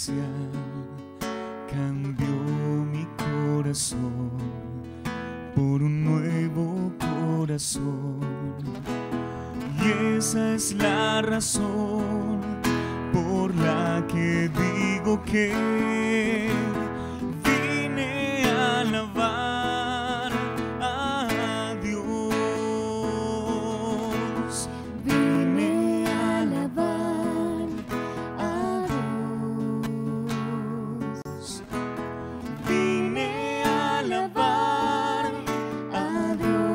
especial, cambió mi corazón por un nuevo corazón. Y esa es la razón por la que digo que vine a alabar a Dios. Vine a alabar a Dios. Vine a alabar a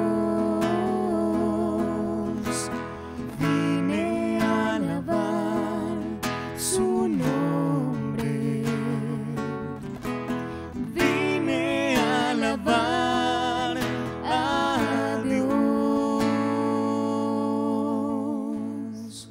Dios. Vine a alabar su nombre. Vine a alabar a Dios.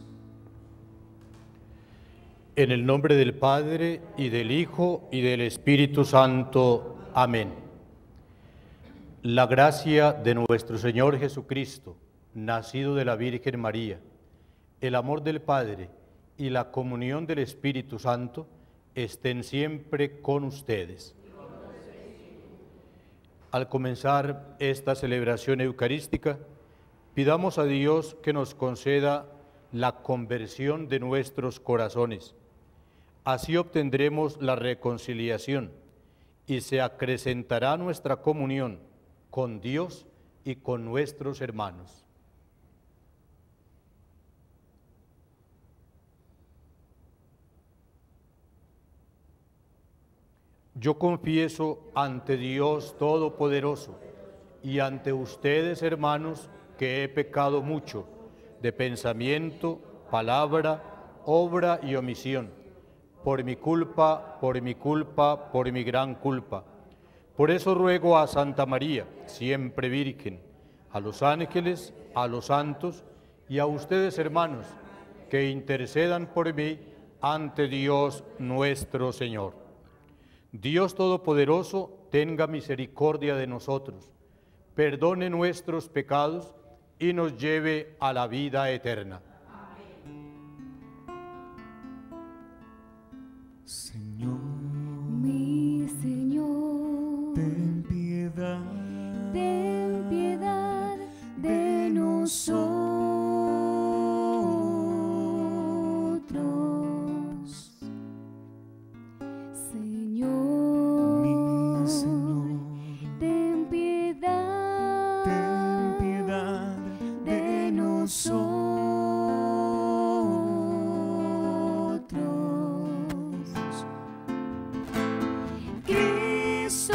En el nombre del Padre, y del Hijo, y del Espíritu Santo. Amén. La gracia de nuestro Señor Jesucristo, nacido de la Virgen María, el amor del Padre y la comunión del Espíritu Santo estén siempre con ustedes. Al comenzar esta celebración eucarística, pidamos a Dios que nos conceda la conversión de nuestros corazones. Así obtendremos la reconciliación y se acrecentará nuestra comunión con Dios y con nuestros hermanos. Yo confieso ante Dios Todopoderoso y ante ustedes, hermanos, que he pecado mucho de pensamiento, palabra, obra y omisión, por mi culpa, por mi gran culpa. Por eso ruego a Santa María, siempre Virgen, a los ángeles, a los santos y a ustedes, hermanos, que intercedan por mí ante Dios nuestro Señor. Dios Todopoderoso, tenga misericordia de nosotros, perdone nuestros pecados y nos lleve a la vida eterna. Señor, Mi Señor, ten piedad de nosotros. Señor, mi Señor, ten piedad de nosotros. Cristo,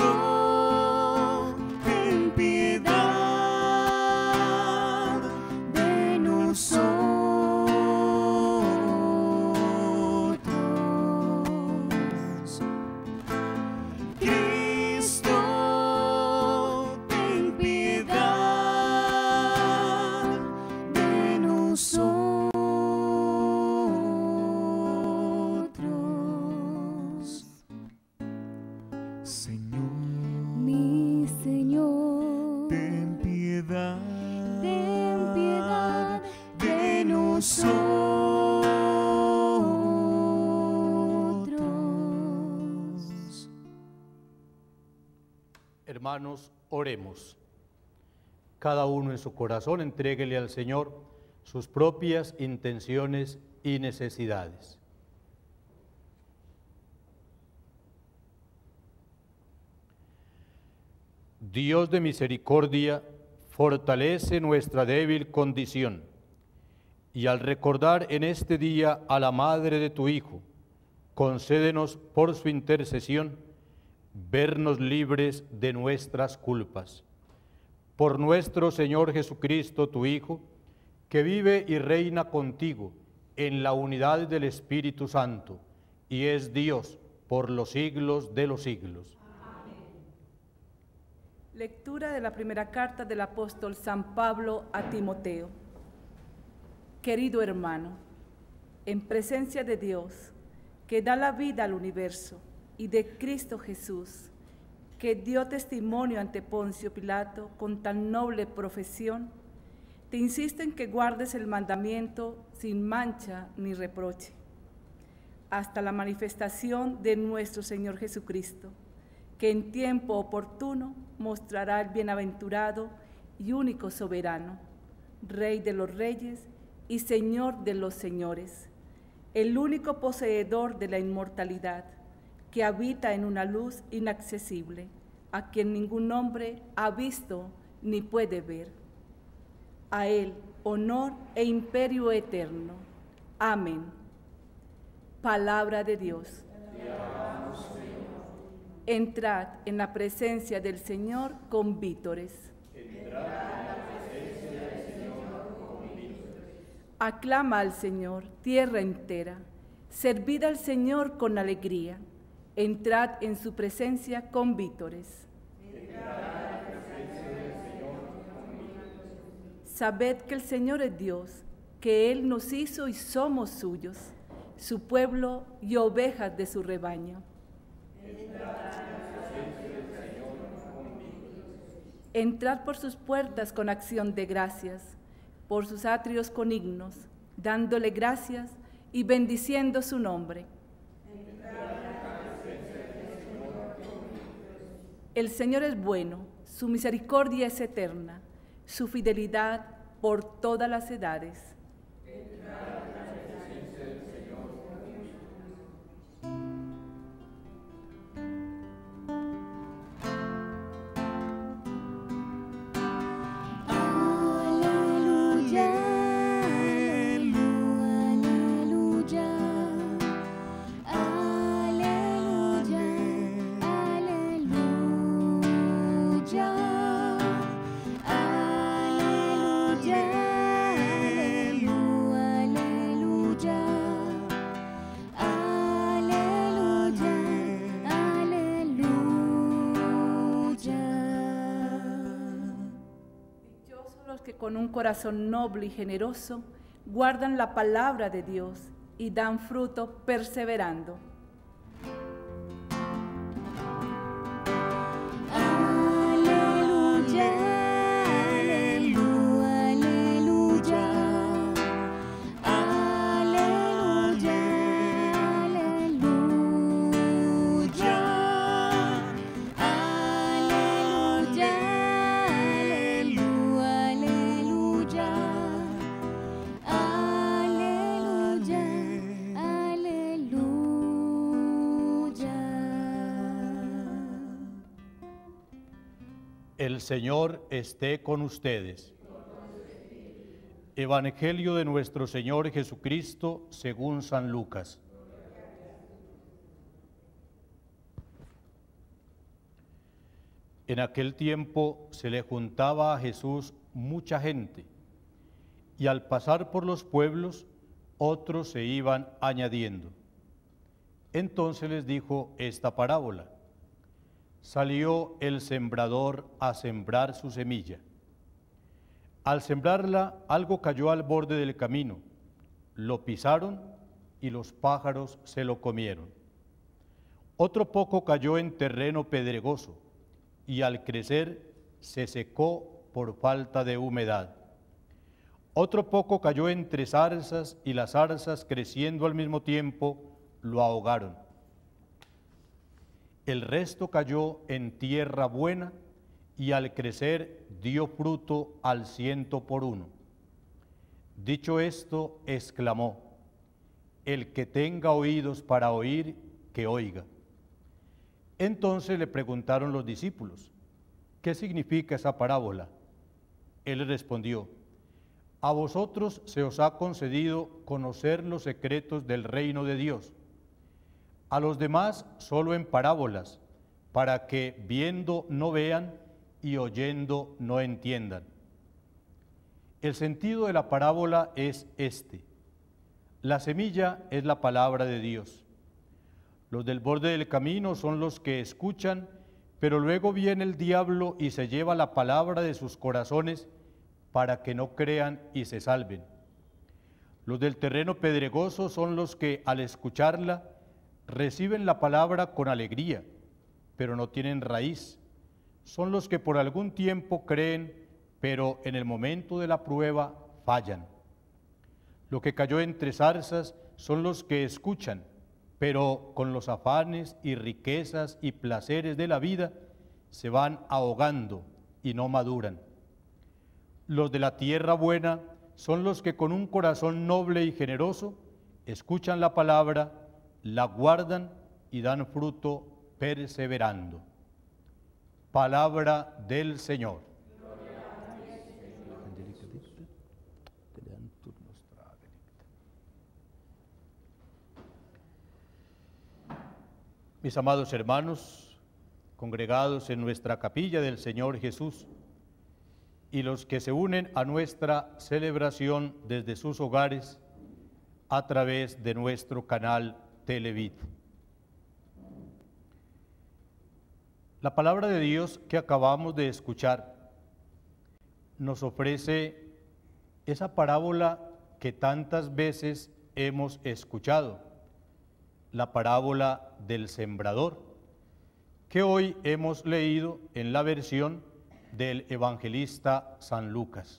ten piedad de nosotros. Cristo, ten piedad de nosotros. Señor, mi Señor, ten piedad de nosotros. Hermanos, oremos. Cada uno en su corazón entréguele al Señor sus propias intenciones y necesidades. Dios de misericordia, fortalece nuestra débil condición, y al recordar en este día a la Madre de tu Hijo, concédenos por su intercesión vernos libres de nuestras culpas. Por nuestro Señor Jesucristo, tu Hijo, que vive y reina contigo en la unidad del Espíritu Santo, y es Dios por los siglos de los siglos. Lectura de la primera carta del apóstol San Pablo a Timoteo. Querido hermano, en presencia de Dios, que da la vida al universo, y de Cristo Jesús, que dio testimonio ante Poncio Pilato con tan noble profesión, te insisto en que guardes el mandamiento sin mancha ni reproche. hasta la manifestación de nuestro Señor Jesucristo, que en tiempo oportuno mostrará el bienaventurado y único soberano, Rey de los reyes y Señor de los señores, el único poseedor de la inmortalidad, que habita en una luz inaccesible, a quien ningún hombre ha visto ni puede ver. A Él honor e imperio eterno. Amén. Palabra de Dios. Entrad en la presencia del Señor con vítores. Aclama al Señor, tierra entera. Servid al Señor con alegría. Entrad en su presencia con vítores. Sabed que el Señor es Dios, que Él nos hizo y somos suyos, su pueblo y ovejas de su rebaño. Entrad por sus puertas con acción de gracias, por sus atrios con himnos, dándole gracias y bendiciendo su nombre. El Señor es bueno, su misericordia es eterna, su fidelidad por todas las edades. Aleluya, aleluya, aleluya, aleluya, aleluya, aleluya, Dichosos los que con un corazón noble y generoso guardan la palabra de Dios y dan fruto perseverando. aleluya, aleluya, aleluya, aleluya, aleluya, aleluya, aleluya, aleluya. El Señor esté con ustedes. Evangelio de nuestro Señor Jesucristo según San Lucas. En aquel tiempo se le juntaba a Jesús mucha gente, y al pasar por los pueblos, otros se iban añadiendo. Entonces les dijo esta parábola. Salió el sembrador a sembrar su semilla. Al sembrarla, algo cayó al borde del camino, lo pisaron y los pájaros se lo comieron. Otro poco cayó en terreno pedregoso y al crecer se secó por falta de humedad. Otro poco cayó entre zarzas y las zarzas, creciendo al mismo tiempo, lo ahogaron. El resto cayó en tierra buena y al crecer dio fruto al 100 por 1. Dicho esto, exclamó: el que tenga oídos para oír, que oiga. Entonces le preguntaron los discípulos: ¿qué significa esa parábola? Él respondió: a vosotros se os ha concedido conocer los secretos del reino de Dios. A los demás solo en parábolas, para que viendo no vean y oyendo no entiendan. El sentido de la parábola es este: la semilla es la palabra de Dios. Los del borde del camino son los que escuchan, pero luego viene el diablo y se lleva la palabra de sus corazones para que no crean y se salven. Los del terreno pedregoso son los que al escucharla reciben la palabra con alegría, pero no tienen raíz. Son los que por algún tiempo creen, pero en el momento de la prueba fallan. Lo que cayó entre zarzas son los que escuchan, pero con los afanes y riquezas y placeres de la vida se van ahogando y no maduran. Los de la tierra buena son los que con un corazón noble y generoso escuchan la palabra, la guardan y dan fruto perseverando. Palabra del Señor. Mis amados hermanos, congregados en nuestra capilla del Señor Jesús, y los que se unen a nuestra celebración desde sus hogares a través de nuestro canal Televid. La palabra de Dios que acabamos de escuchar nos ofrece esa parábola que tantas veces hemos escuchado, la parábola del sembrador, que hoy hemos leído en la versión del evangelista San Lucas.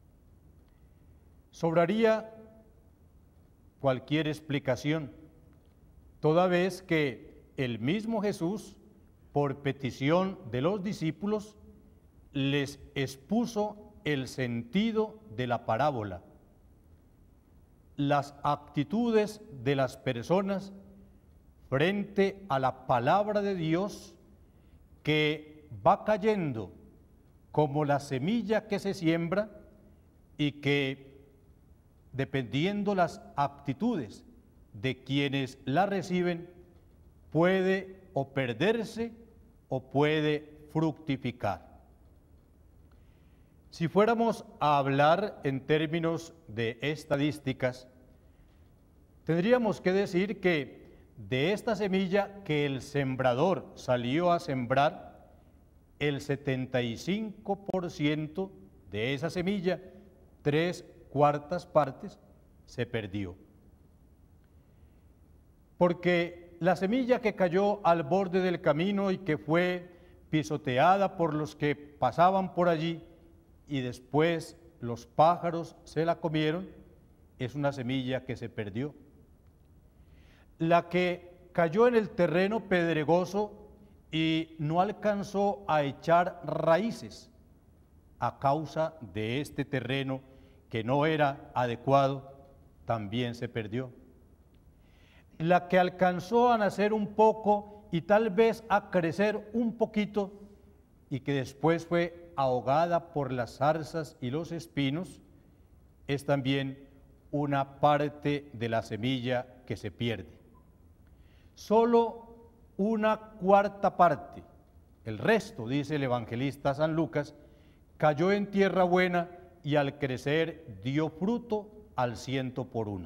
Sobraría cualquier explicación, toda vez que el mismo Jesús, por petición de los discípulos, les expuso el sentido de la parábola, las actitudes de las personas frente a la palabra de Dios que va cayendo como la semilla que se siembra y que, dependiendo las actitudes de quienes la reciben, puede o perderse o puede fructificar. Si fuéramos a hablar en términos de estadísticas, tendríamos que decir que de esta semilla que el sembrador salió a sembrar, el 75% de esa semilla, 3/4 partes, se perdió. Porque la semilla que cayó al borde del camino y que fue pisoteada por los que pasaban por allí y después los pájaros se la comieron, es una semilla que se perdió. La que cayó en el terreno pedregoso y no alcanzó a echar raíces a causa de este terreno que no era adecuado, también se perdió. La que alcanzó a nacer un poco y tal vez a crecer un poquito y que después fue ahogada por las zarzas y los espinos, es también una parte de la semilla que se pierde. Solo 1/4 parte, el resto, dice el evangelista San Lucas, cayó en tierra buena y al crecer dio fruto al 100%.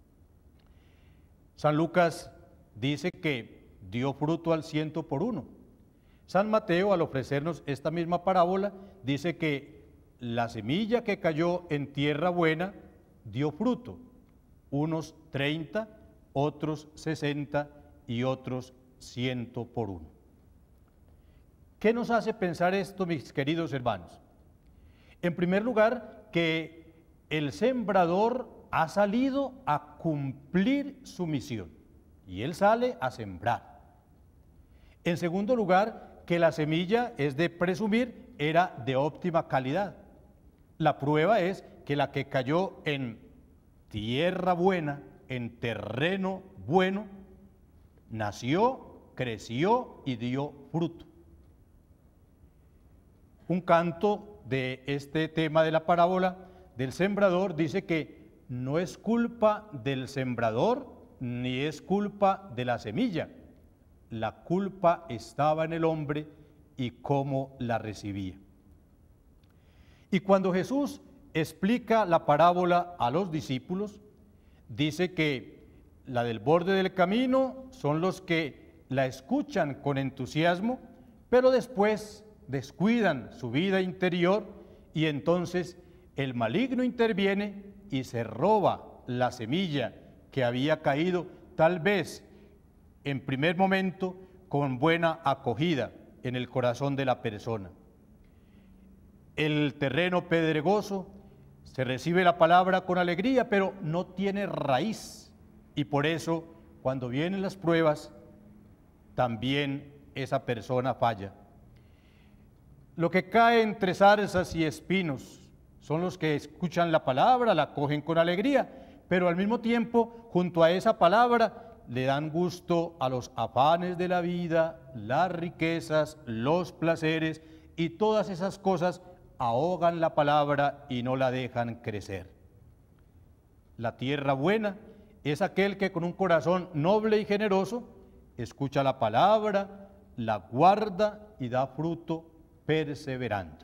San Lucas dice que dio fruto al 100%. San Mateo, al ofrecernos esta misma parábola, dice que la semilla que cayó en tierra buena dio fruto, unos 30, otros 60 y otros 100%. ¿Qué nos hace pensar esto, mis queridos hermanos? En primer lugar, que el sembrador ha salido a cumplir su misión y él sale a sembrar. En segundo lugar, que la semilla, es de presumir, era de óptima calidad. La prueba es que la que cayó en tierra buena, en terreno bueno, nació, creció y dio fruto. Un canto de este tema de la parábola del sembrador dice que no es culpa del sembrador ni es culpa de la semilla. La culpa estaba en el hombre y cómo la recibía. Y cuando Jesús explica la parábola a los discípulos, dice que la del borde del camino son los que la escuchan con entusiasmo, pero después descuidan su vida interior y entonces el maligno interviene y se roba la semilla que había caído tal vez en primer momento con buena acogida en el corazón de la persona. El terreno pedregoso, se recibe la palabra con alegría, pero no tiene raíz y por eso cuando vienen las pruebas, también esa persona falla. Lo que cae entre zarzas y espinos son los que escuchan la palabra, la acogen con alegría, pero al mismo tiempo, junto a esa palabra, le dan gusto a los afanes de la vida, las riquezas, los placeres, y todas esas cosas ahogan la palabra y no la dejan crecer. La tierra buena es aquel que con un corazón noble y generoso escucha la palabra, la guarda y da fruto perseverando.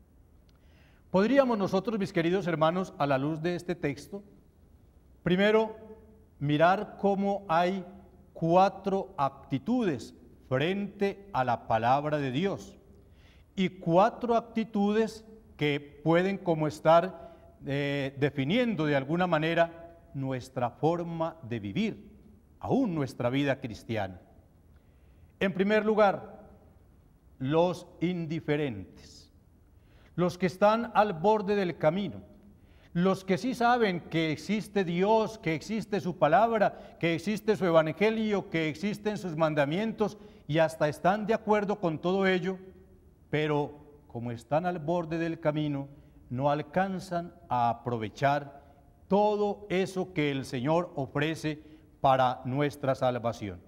Podríamos nosotros, mis queridos hermanos, a la luz de este texto, primero mirar cómo hay 4 actitudes frente a la palabra de Dios y 4 actitudes que pueden como estar definiendo de alguna manera nuestra forma de vivir, aún nuestra vida cristiana. En primer lugar, los indiferentes, los que están al borde del camino, los que sí saben que existe Dios, que existe su palabra, que existe su evangelio, que existen sus mandamientos y hasta están de acuerdo con todo ello, pero como están al borde del camino, no alcanzan a aprovechar todo eso que el Señor ofrece para nuestra salvación.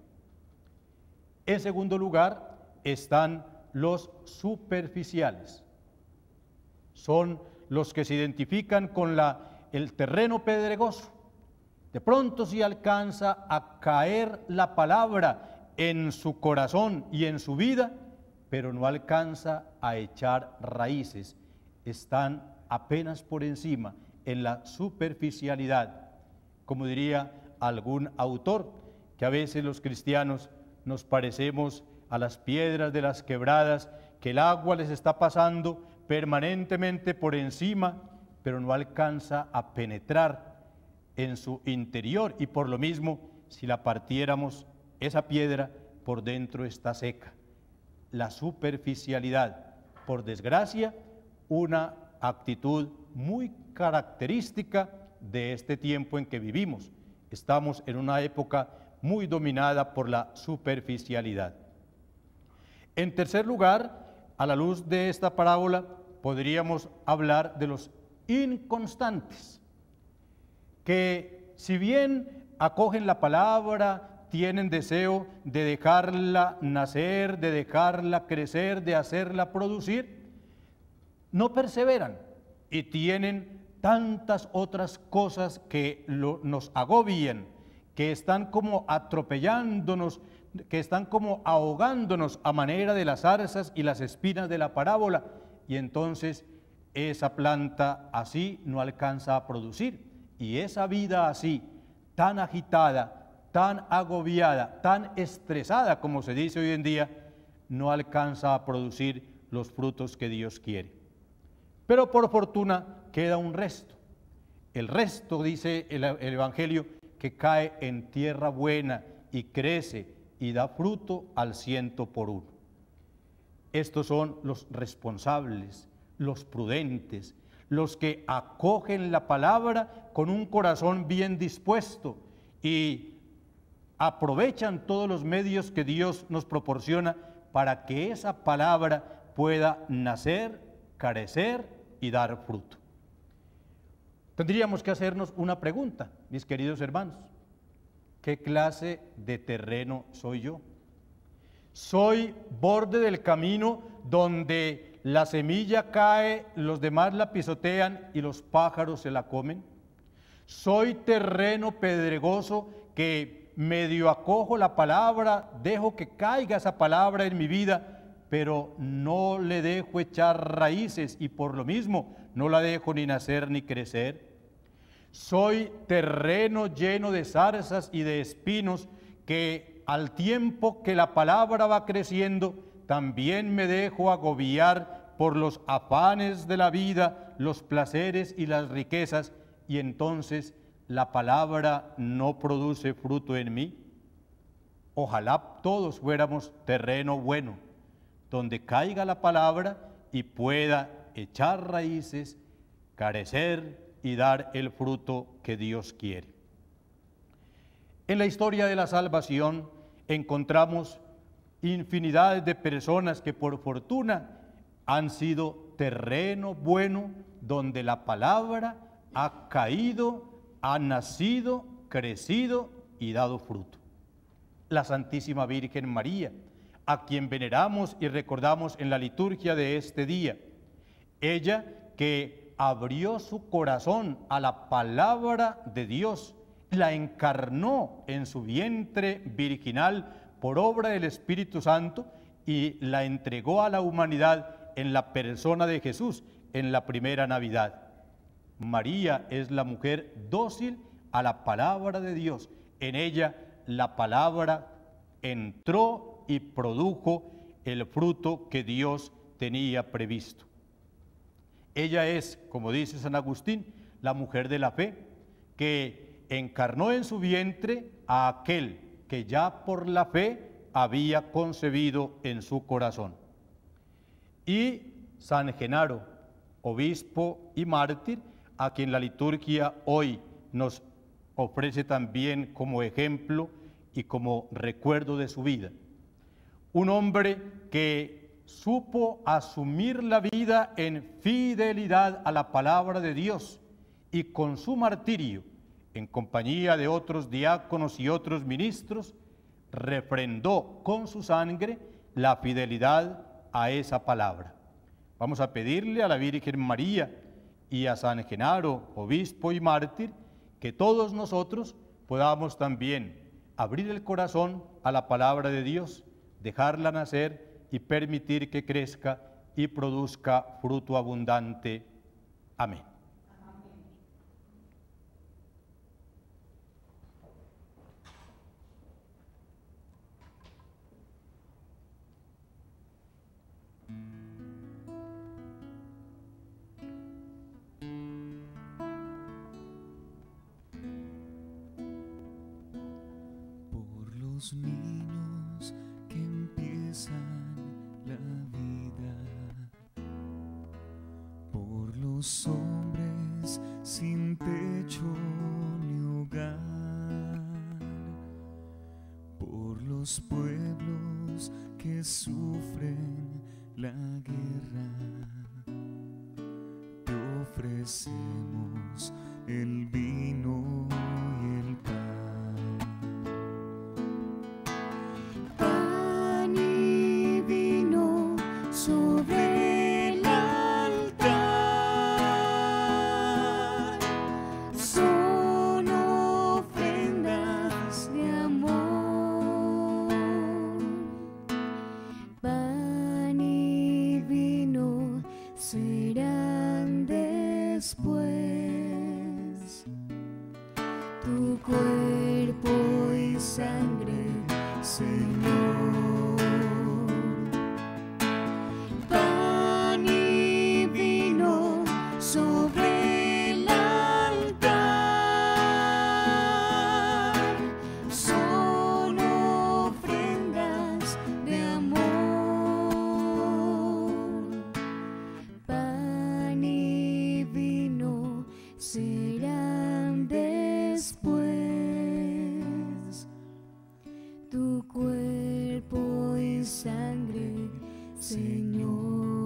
En segundo lugar, están los superficiales. Son los que se identifican con el terreno pedregoso. De pronto sí alcanza a caer la palabra en su corazón y en su vida, pero no alcanza a echar raíces. Están apenas por encima, en la superficialidad. Como diría algún autor, que a veces los cristianos nos parecemos a las piedras de las quebradas, que el agua les está pasando permanentemente por encima, pero no alcanza a penetrar en su interior, y por lo mismo, si la partiéramos, esa piedra por dentro está seca. La superficialidad, por desgracia, una actitud muy característica de este tiempo en que vivimos. Estamos en una época muy dominada por la superficialidad. En tercer lugar, a la luz de esta parábola, podríamos hablar de los inconstantes, que si bien acogen la palabra, tienen deseo de dejarla nacer, de dejarla crecer, de hacerla producir, no perseveran y tienen tantas otras cosas que nos agobian, que están como atropellándonos, que están como ahogándonos a manera de las zarzas y las espinas de la parábola, y entonces esa planta así no alcanza a producir, y esa vida así, tan agitada, tan agobiada, tan estresada, como se dice hoy en día, no alcanza a producir los frutos que Dios quiere. Pero por fortuna queda un resto. El resto, dice el Evangelio, que cae en tierra buena y crece y da fruto al 100%. Estos son los responsables, los prudentes, los que acogen la palabra con un corazón bien dispuesto y aprovechan todos los medios que Dios nos proporciona para que esa palabra pueda nacer, crecer y dar fruto. Tendríamos que hacernos una pregunta, mis queridos hermanos. ¿Qué clase de terreno soy yo? ¿Soy borde del camino donde la semilla cae, los demás la pisotean y los pájaros se la comen? ¿Soy terreno pedregoso que medio acojo la palabra, dejo que caiga esa palabra en mi vida, pero no le dejo echar raíces y por lo mismo no la dejo ni nacer ni crecer? ¿Soy terreno lleno de zarzas y de espinos que al tiempo que la palabra va creciendo, también me dejo agobiar por los afanes de la vida, los placeres y las riquezas, y entonces la palabra no produce fruto en mí? Ojalá todos fuéramos terreno bueno, donde caiga la palabra y pueda echar raíces, crecer y dar el fruto que Dios quiere. En la historia de la salvación encontramos infinidad de personas que por fortuna han sido terreno bueno donde la palabra ha caído, ha nacido, crecido y dado fruto. La Santísima Virgen María, a quien veneramos y recordamos en la liturgia de este día. Ella que abrió su corazón a la palabra de Dios, la encarnó en su vientre virginal por obra del Espíritu Santo y la entregó a la humanidad en la persona de Jesús en la primera Navidad. María es la mujer dócil a la palabra de Dios. En ella la palabra entró y produjo el fruto que Dios tenía previsto. Ella es, como dice San Agustín, la mujer de la fe, que encarnó en su vientre a aquel que ya por la fe había concebido en su corazón. Y San Genaro, obispo y mártir, a quien la liturgia hoy nos ofrece también como ejemplo y como recuerdo de su vida. Un hombre que supo asumir la vida en fidelidad a la palabra de Dios y con su martirio, en compañía de otros diáconos y otros ministros, refrendó con su sangre la fidelidad a esa palabra. Vamos a pedirle a la Virgen María y a San Genaro, obispo y mártir, que todos nosotros podamos también abrir el corazón a la palabra de Dios, dejarla nacer y permitir que crezca y produzca fruto abundante. Amén. Por los niños que empiezan la vida, por los hombres sin techo ni hogar, por los pueblos que sufren la guerra, te ofrecemos el vino y el pan. Pan y vino sobre el altar son ofrendas de amor. Pan y vino serán después tu cuerpo y sangre, Señor. Pan y vino sobre el altar son ofrendas de amor. Pan y vino serán después tu cuerpo y sangre, Señor.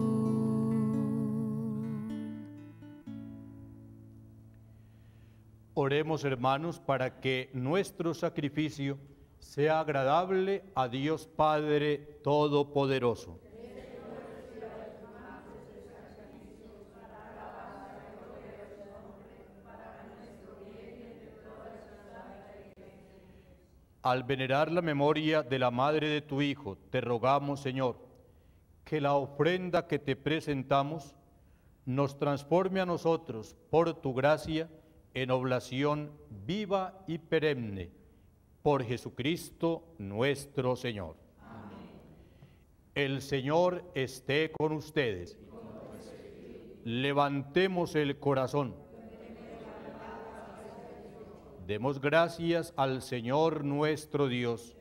Oremos, hermanos, para que nuestro sacrificio sea agradable a Dios Padre Todopoderoso. Al venerar la memoria de la madre de tu Hijo, te rogamos, Señor, que la ofrenda que te presentamos nos transforme a nosotros, por tu gracia, en oblación viva y perenne, por Jesucristo nuestro Señor. Amén. El Señor esté con ustedes. Levantemos el corazón. Demos gracias al Señor nuestro Dios.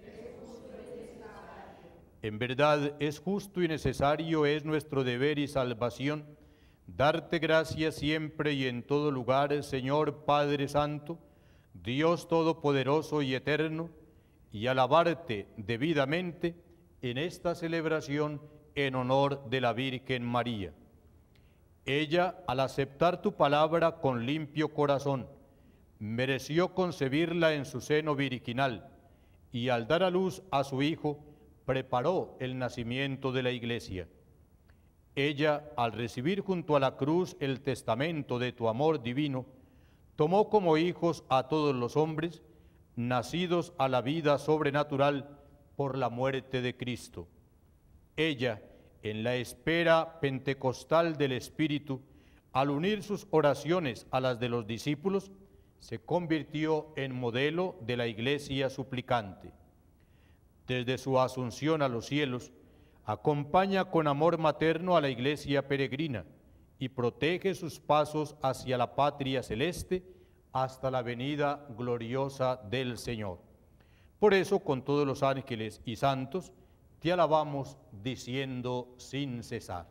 En verdad es justo y necesario, es nuestro deber y salvación, darte gracias siempre y en todo lugar, Señor Padre Santo, Dios Todopoderoso y Eterno, y alabarte debidamente en esta celebración en honor de la Virgen María. Ella, al aceptar tu palabra con limpio corazón, mereció concebirla en su seno virginal, y al dar a luz a su Hijo, preparó el nacimiento de la Iglesia. Ella, al recibir junto a la cruz el testamento de tu amor divino, tomó como hijos a todos los hombres, nacidos a la vida sobrenatural por la muerte de Cristo. Ella, en la espera pentecostal del Espíritu, al unir sus oraciones a las de los discípulos, se convirtió en modelo de la Iglesia suplicante. Desde su asunción a los cielos, acompaña con amor materno a la Iglesia peregrina y protege sus pasos hacia la patria celeste hasta la venida gloriosa del Señor. Por eso, con todos los ángeles y santos, te alabamos diciendo sin cesar.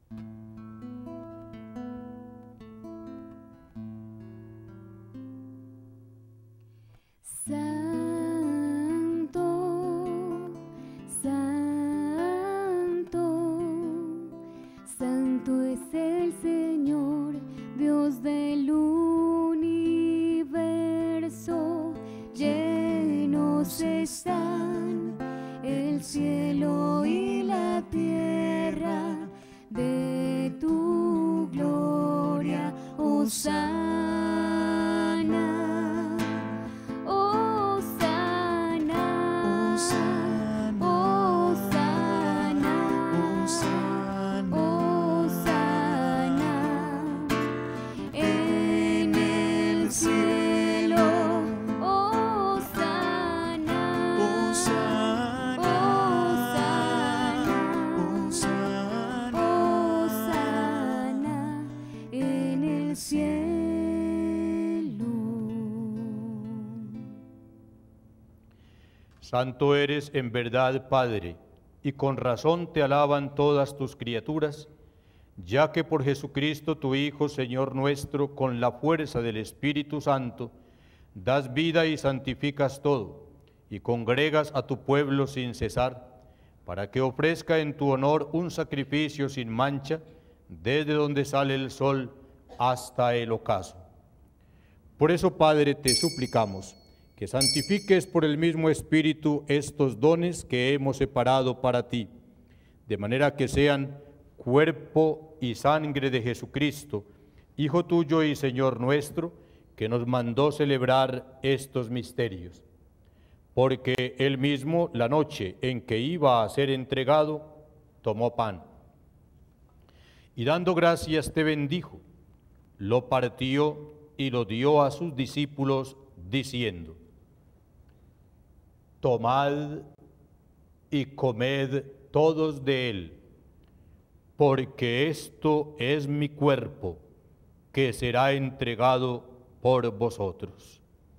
Santo, santo, santo es el Señor, Dios del universo. Llenos están el cielo y la tierra de tu gloria, Hosana. Santo eres en verdad, Padre, y con razón te alaban todas tus criaturas, ya que por Jesucristo tu Hijo, Señor nuestro, con la fuerza del Espíritu Santo, das vida y santificas todo, y congregas a tu pueblo sin cesar, para que ofrezca en tu honor un sacrificio sin mancha, desde donde sale el sol hasta el ocaso. Por eso, Padre, te suplicamos que santifiques por el mismo Espíritu estos dones que hemos separado para ti, de manera que sean cuerpo y sangre de Jesucristo, Hijo tuyo y Señor nuestro, que nos mandó celebrar estos misterios. Porque Él mismo, la noche en que iba a ser entregado, tomó pan, y dando gracias te bendijo, lo partió y lo dio a sus discípulos, diciendo: tomad y comed todos de él, porque esto es mi cuerpo, que será entregado por vosotros.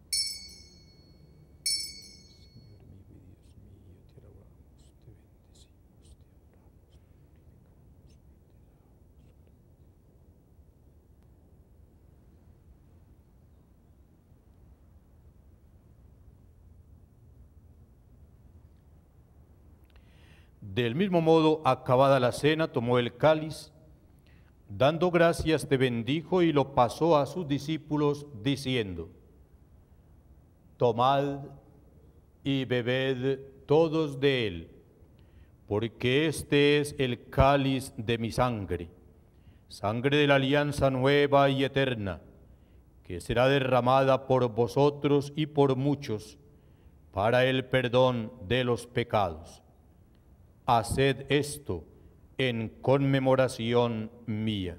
Del mismo modo, acabada la cena, tomó el cáliz, dando gracias te bendijo y lo pasó a sus discípulos, diciendo: tomad y bebed todos de él, porque este es el cáliz de mi sangre, sangre de la alianza nueva y eterna, que será derramada por vosotros y por muchos para el perdón de los pecados. Haced esto en conmemoración mía.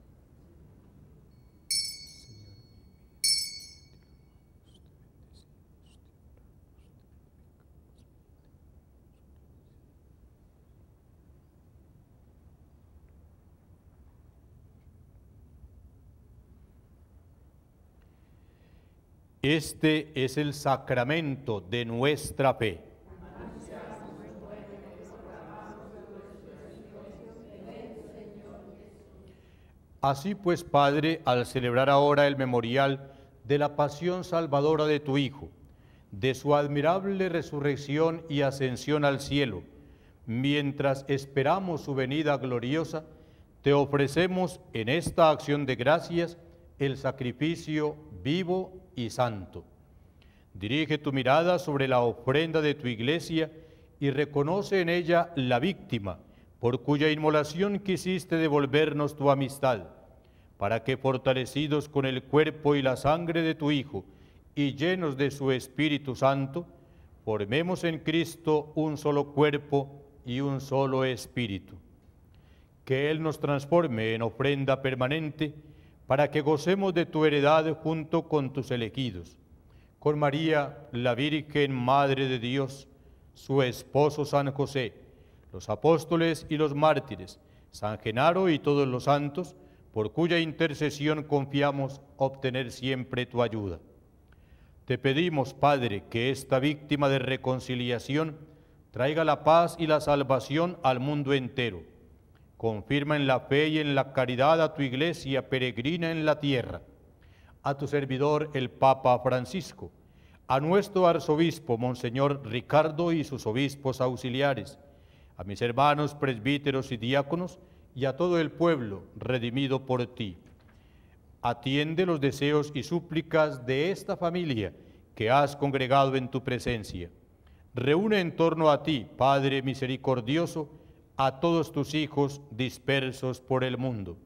Este es el sacramento de nuestra fe. Así pues, Padre, al celebrar ahora el memorial de la pasión salvadora de tu Hijo, de su admirable resurrección y ascensión al cielo, mientras esperamos su venida gloriosa, te ofrecemos en esta acción de gracias el sacrificio vivo y santo. Dirige tu mirada sobre la ofrenda de tu iglesia y reconoce en ella la víctima, por cuya inmolación quisiste devolvernos tu amistad, para que fortalecidos con el cuerpo y la sangre de tu Hijo y llenos de su Espíritu Santo, formemos en Cristo un solo cuerpo y un solo espíritu. Que Él nos transforme en ofrenda permanente, para que gocemos de tu heredad junto con tus elegidos, con María, la Virgen Madre de Dios, su esposo San José, los apóstoles y los mártires, San Genaro y todos los santos, por cuya intercesión confiamos obtener siempre tu ayuda. Te pedimos, Padre, que esta víctima de reconciliación traiga la paz y la salvación al mundo entero. Confirma en la fe y en la caridad a tu iglesia peregrina en la tierra, a tu servidor el Papa Francisco, a nuestro arzobispo Monseñor Ricardo y sus obispos auxiliares, a mis hermanos presbíteros y diáconos y a todo el pueblo redimido por ti. Atiende los deseos y súplicas de esta familia que has congregado en tu presencia. Reúne en torno a ti, Padre misericordioso, a todos tus hijos dispersos por el mundo,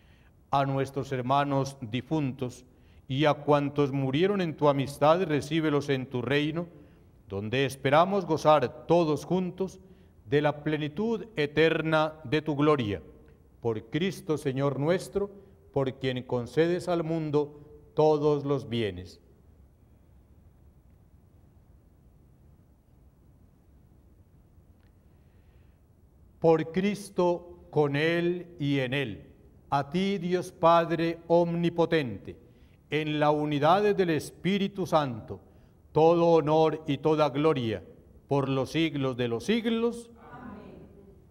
a nuestros hermanos difuntos y a cuantos murieron en tu amistad, recíbelos en tu reino, donde esperamos gozar todos juntos de la plenitud eterna de tu gloria. Por Cristo Señor nuestro, por quien concedes al mundo todos los bienes. Por Cristo, con Él y en Él, a ti, Dios Padre omnipotente, en la unidad del Espíritu Santo, todo honor y toda gloria, por los siglos de los siglos. Amén.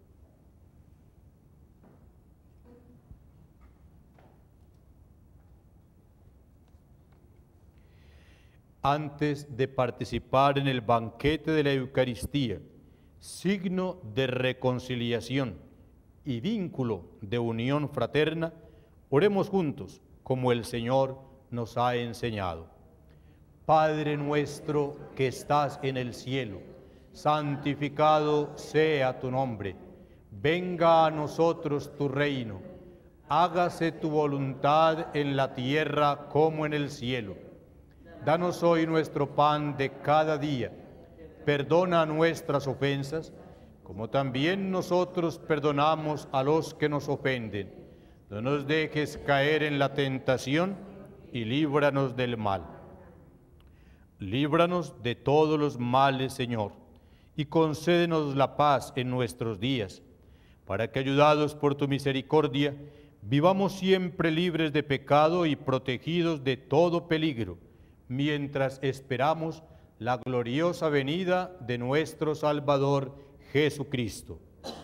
Antes de participar en el banquete de la Eucaristía, signo de reconciliación y vínculo de unión fraterna, oremos juntos como el Señor nos ha enseñado. Padre nuestro que estás en el cielo, santificado sea tu nombre. Venga a nosotros tu reino. Hágase tu voluntad en la tierra como en el cielo. Danos hoy nuestro pan de cada día. Perdona nuestras ofensas, como también nosotros perdonamos a los que nos ofenden. No nos dejes caer en la tentación y líbranos del mal. Líbranos de todos los males, Señor, y concédenos la paz en nuestros días, para que, ayudados por tu misericordia, vivamos siempre libres de pecado y protegidos de todo peligro, mientras esperamos la gloriosa venida de nuestro Salvador Jesucristo.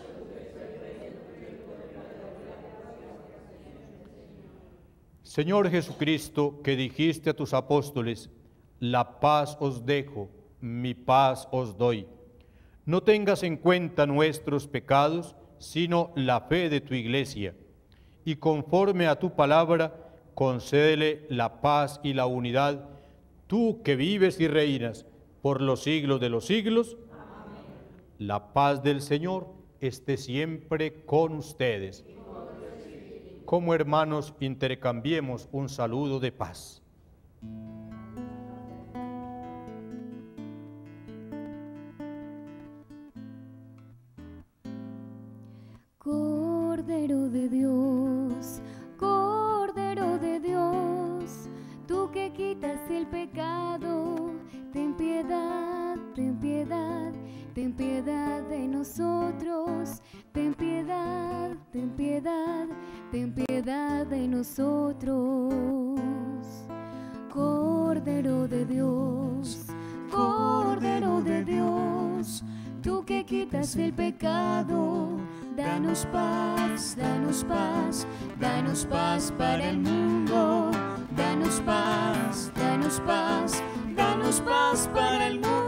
Señor Jesucristo, que dijiste a tus apóstoles, la paz os dejo, mi paz os doy. No tengas en cuenta nuestros pecados, sino la fe de tu iglesia, y conforme a tu palabra, concédele la paz y la unidad, tú que vives y reinas por los siglos de los siglos. Amén. La paz del Señor esté siempre con ustedes. Como hermanos, intercambiemos un saludo de paz. Cordero de Dios, tú que quitas el pecado, ten piedad, ten piedad, ten piedad de nosotros, ten piedad, ten piedad, ten piedad de nosotros. Cordero de Dios, tú que quitas el pecado, danos paz, danos paz, danos paz para el mundo. danos paz, danos paz, danos paz para el mundo.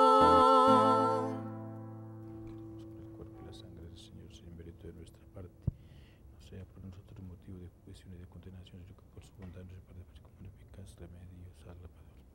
El cuerpo y la sangre del Señor sea en mérito de nuestra parte, no sea por nosotros motivo de juicio ni de condenación, sino que por su bondad nos reparte como eficaz remedio, salva para Dios.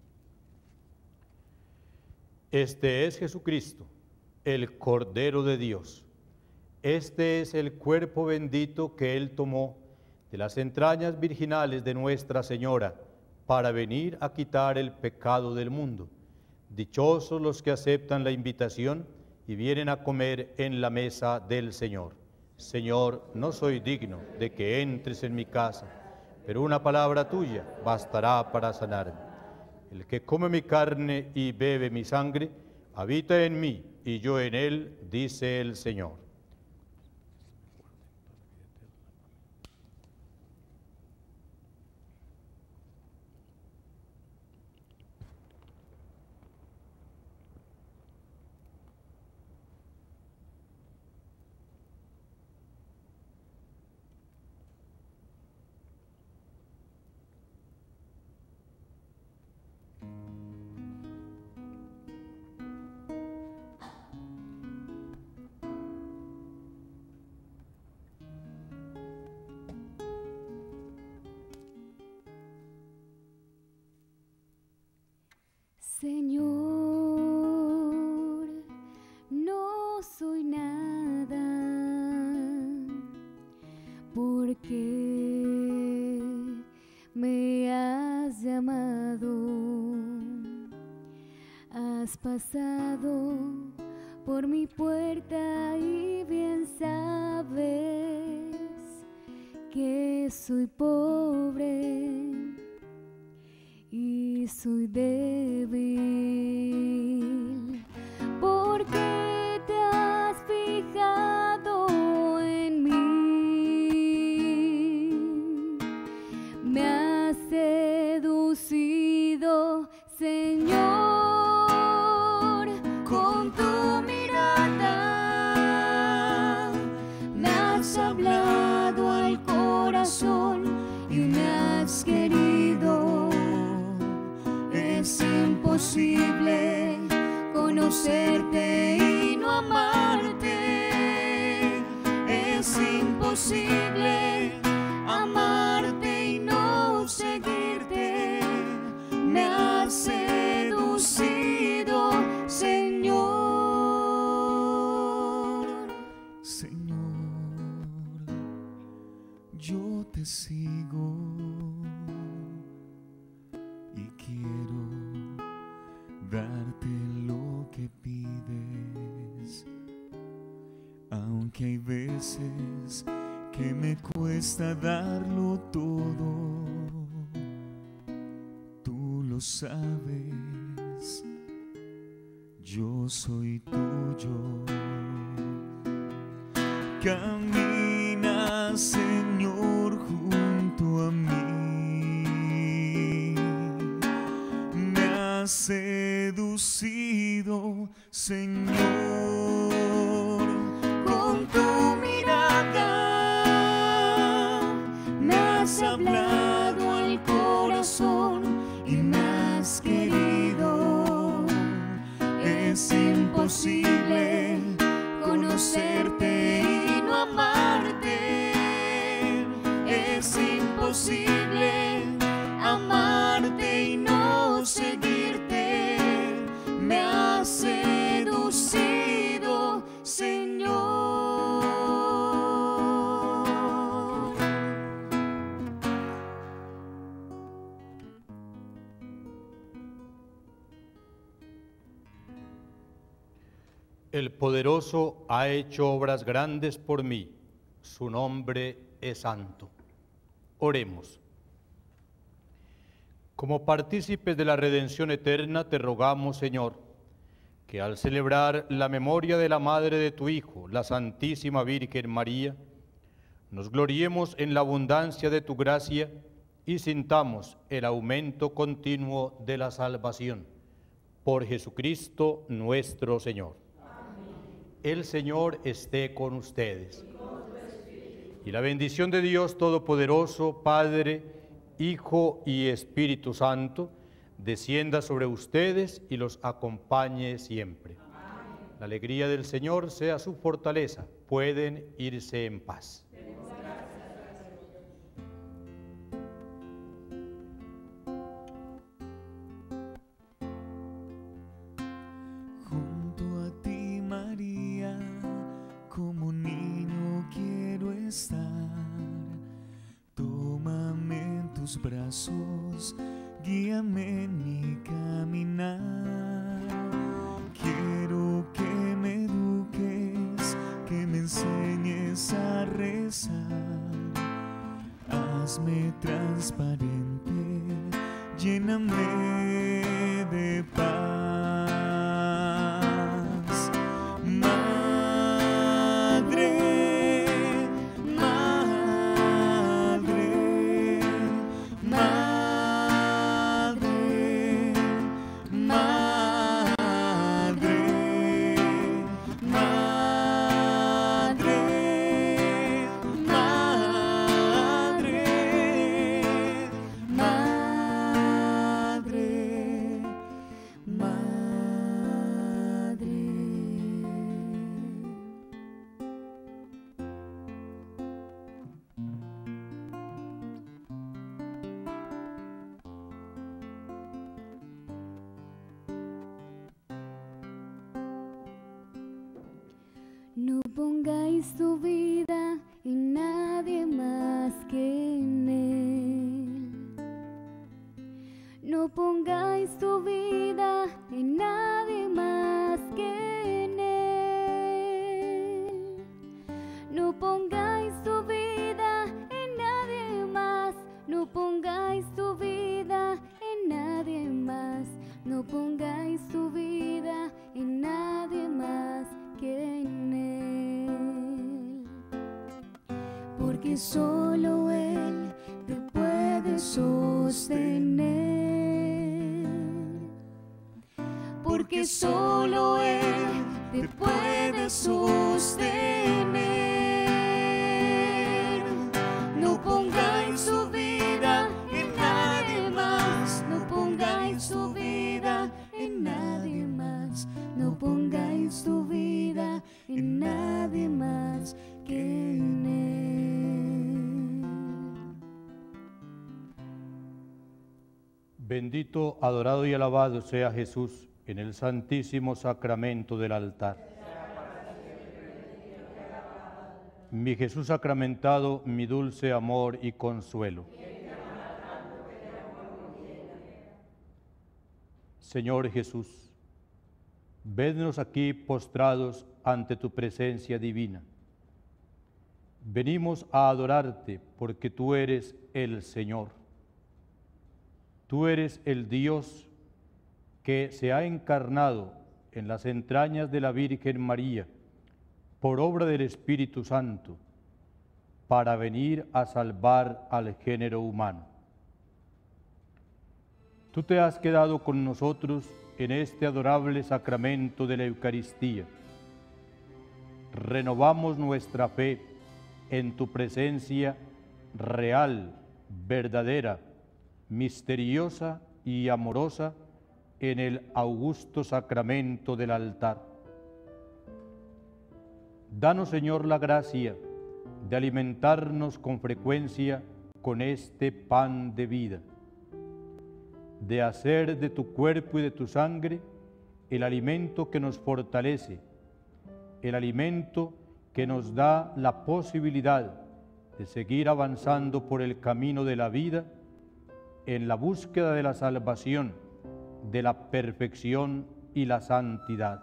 Este es Jesucristo, el Cordero de Dios. Este es el cuerpo bendito que Él tomó de las entrañas virginales de Nuestra Señora para venir a quitar el pecado del mundo. Dichosos los que aceptan la invitación y vienen a comer en la mesa del Señor. Señor, no soy digno de que entres en mi casa, pero una palabra tuya bastará para sanarme. El que come mi carne y bebe mi sangre, habita en mí y yo en él, dice el Señor. Señor, no soy nada, porque me has llamado, has pasado por mi puerta y bien sabes que soy pobre y soy débil, porque te has fijado en mí, me has seducido, Señor, con tu mirada, me has hablado al corazón y me has querido. Es imposible conocerte y no amarte. Es imposible amarte y no seguirte. Me has seducido, Señor. Señor, yo te sigo y quiero darte lo que pides, aunque hay veces que me cuesta darlo todo. Tú lo sabes, yo soy tuyo. Camina, Señor, junto a mí. Me has seducido, Señor, con tu mirada. Me has hablado al corazón y me has querido. Es imposible conocerte y no amarte. Es imposible amarte y no seguirte. Me has seducido, Señor. El poderoso ha hecho obras grandes por mí, su nombre es santo. Oremos. Como partícipes de la redención eterna, te rogamos, Señor, que al celebrar la memoria de la Madre de tu Hijo, la Santísima Virgen María, nos gloriemos en la abundancia de tu gracia y sintamos el aumento continuo de la salvación. Por Jesucristo nuestro Señor. El Señor esté con ustedes. Y la bendición de Dios Todopoderoso, Padre, Hijo y Espíritu Santo, descienda sobre ustedes y los acompañe siempre. La alegría del Señor sea su fortaleza. Pueden irse en paz. Junto a ti, María, como niño quiero estar. Tómame en tus brazos, guíame en mi caminar. Quiero que me eduques, que me enseñes a rezar. Hazme transparente, lléname de paz. Madre, madre, madre, madre, madre, No pongáis tu vida en nadie más que en Él. No pongáis tu vida en nadie más que en Él. No pongáis tu vida en nadie más. No pongáis tu vida en nadie más. No pongáis tu vida en nadie más que en Él, porque solo Él te puede sostener, porque solo Él te puede sostener. No pongáis tu vida en nadie más, no pongáis tu vida en nadie más, no pongáis tu vida en nadie más que en Él. Bendito, adorado y alabado sea Jesús en el santísimo sacramento del altar. Mi Jesús sacramentado, mi dulce amor y consuelo. Señor Jesús, vednos aquí postrados ante tu presencia divina. Venimos a adorarte porque tú eres el Señor. Tú eres el Dios que se ha encarnado en las entrañas de la Virgen María por obra del Espíritu Santo para venir a salvar al género humano. Tú te has quedado con nosotros en este adorable sacramento de la Eucaristía. Renovamos nuestra fe en tu presencia real, verdadera, misteriosa y amorosa en el augusto sacramento del altar. Danos, Señor, la gracia de alimentarnos con frecuencia con este pan de vida, de hacer de tu cuerpo y de tu sangre el alimento que nos fortalece, el alimento que nos da la posibilidad de seguir avanzando por el camino de la vida en la búsqueda de la salvación, de la perfección y la santidad.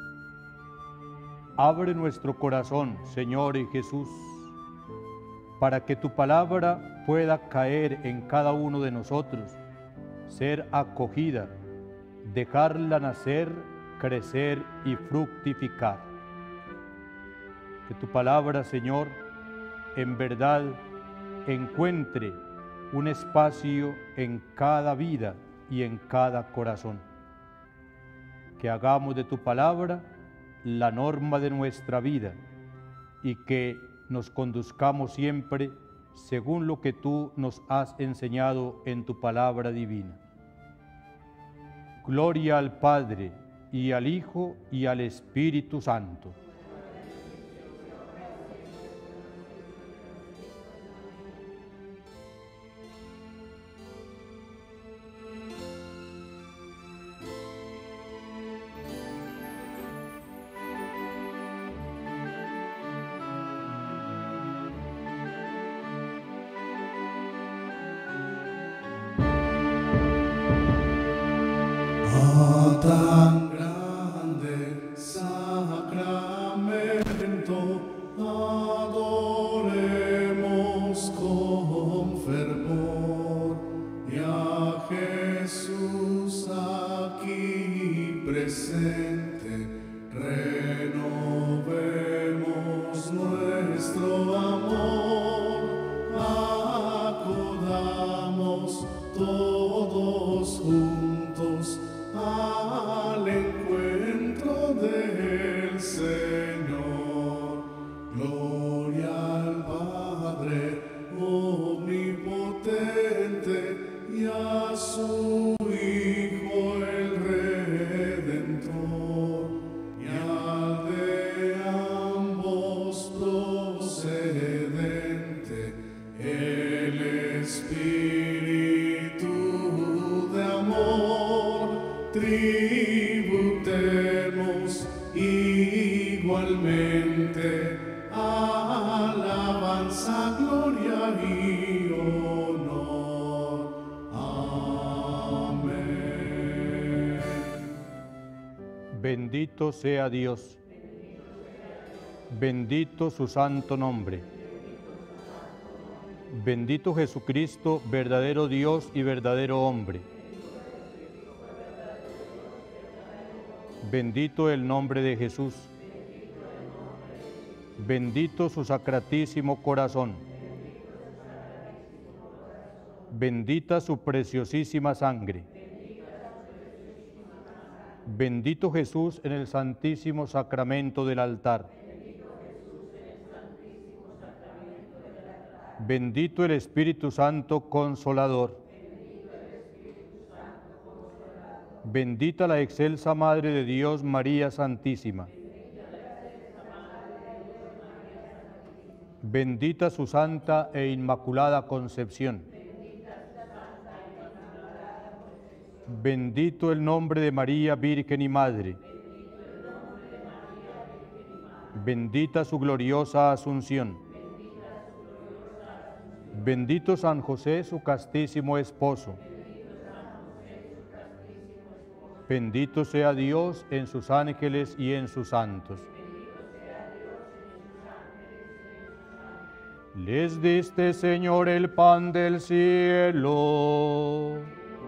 Abre nuestro corazón, Señor Jesús, para que tu palabra pueda caer en cada uno de nosotros, ser acogida, dejarla nacer, crecer y fructificar. Que tu palabra, Señor, en verdad encuentre un espacio en cada vida y en cada corazón. Que hagamos de tu palabra la norma de nuestra vida y que nos conduzcamos siempre según lo que tú nos has enseñado en tu palabra divina. Gloria al Padre, y al Hijo, y al Espíritu Santo. Tan grande sacramento, adoremos con fervor, y a Jesús aquí presente, renovemos nuestro amor, acudamos todos juntos al encuentro del Señor. Gloria al Padre omnipotente y a su Hijo el Redentor, y al de ambos procedente el Espíritu de amor. Tributemos igualmente alabanza, gloria y honor. Amén. Bendito sea Dios. Bendito su santo nombre. Bendito Jesucristo, verdadero Dios y verdadero hombre. Bendito el nombre de Jesús. Bendito su sacratísimo corazón. Bendita su preciosísima sangre. Bendito Jesús en el santísimo sacramento del altar. Bendito el Espíritu Santo Consolador. Bendita la excelsa Madre de Dios, María Santísima. Bendita su santa e inmaculada concepción. Bendito el nombre de María, Virgen y Madre. Bendita su gloriosa asunción. Bendito San José, su castísimo esposo. Bendito sea Dios en sus ángeles y en sus santos. Les diste, Señor, el pan del cielo.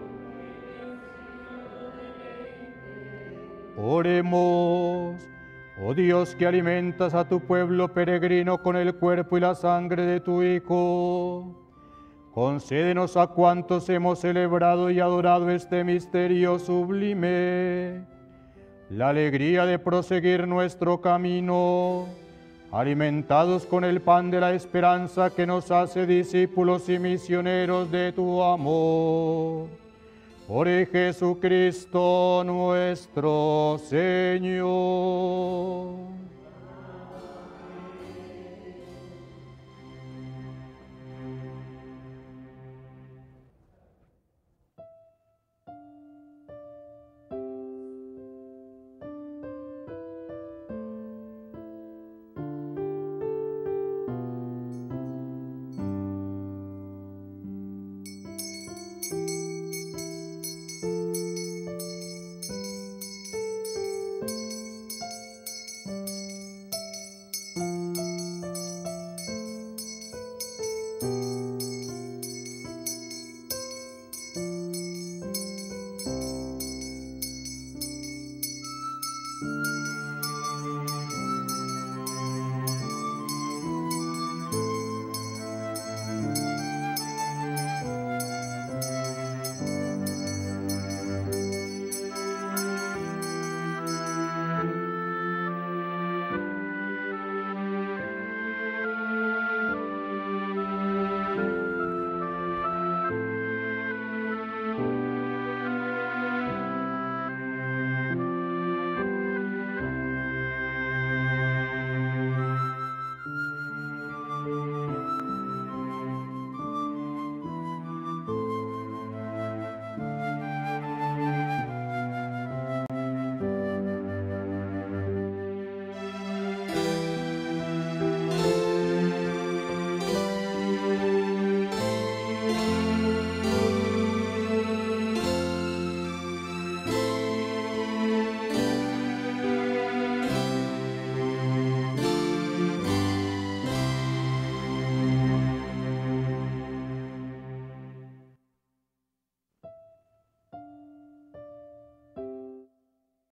Oremos. Oh Dios, que alimentas a tu pueblo peregrino con el cuerpo y la sangre de tu Hijo, concédenos a cuantos hemos celebrado y adorado este misterio sublime la alegría de proseguir nuestro camino, alimentados con el pan de la esperanza que nos hace discípulos y misioneros de tu amor. Por Jesucristo nuestro Señor.